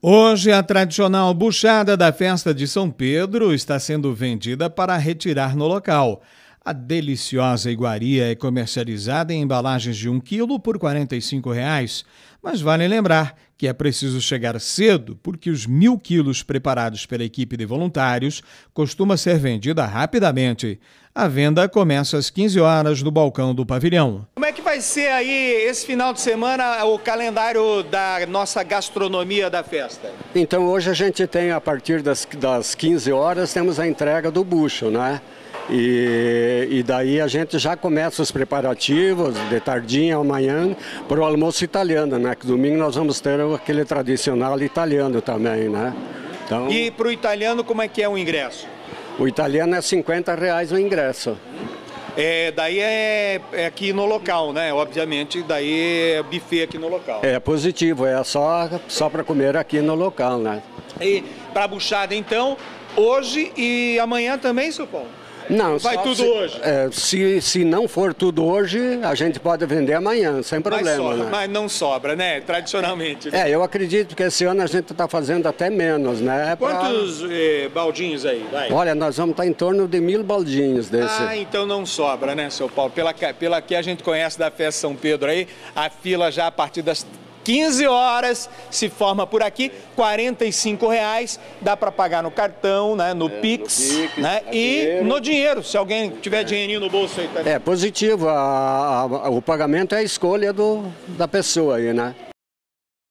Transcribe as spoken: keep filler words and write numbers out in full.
Hoje, a tradicional buchada da festa de São Pedro está sendo vendida para retirar no local. A deliciosa iguaria é comercializada em embalagens de um quilo por quarenta e cinco reais, mas vale lembrar que é preciso chegar cedo, porque os mil quilos preparados pela equipe de voluntários costuma ser vendida rapidamente. A venda começa às quinze horas no balcão do pavilhão. Como é que vai ser aí esse final de semana o calendário da nossa gastronomia da festa? Então hoje a gente tem, a partir das, das quinze horas, temos a entrega do bucho, né? E, e daí a gente já começa os preparativos de tardinha amanhã para o almoço italiano, né? Que domingo nós vamos ter aquele tradicional italiano também, né? Então, e para o italiano como é que é o ingresso? O italiano é cinquenta reais o ingresso. É, daí é, é aqui no local, né? Obviamente, daí é buffet aqui no local. É positivo, é só, só para comer aqui no local, né? E para a buchada, então, hoje e amanhã também, seu Paulo? Não, vai tudo se, hoje? É, se, se não for tudo hoje, a gente pode vender amanhã, sem problema. Mas, sobra, né? mas não sobra, né? Tradicionalmente. Né? É, eu acredito que esse ano a gente está fazendo até menos, né? Quantos pra... eh, baldinhos aí? Vai. Olha, nós vamos estar em torno de mil baldinhos desse. Ah, então não sobra, né, seu Paulo? Pela, pela que a gente conhece da festa São Pedro aí, a fila já a partir das quinze horas se forma por aqui, quarenta e cinco reais, dá para pagar no cartão, né, no, é, Pix, no Pix, né, e dinheiro. No dinheiro, se alguém tiver é. dinheirinho no bolso aí. Tá... É positivo, a, a, o pagamento é a escolha do, da pessoa aí, né?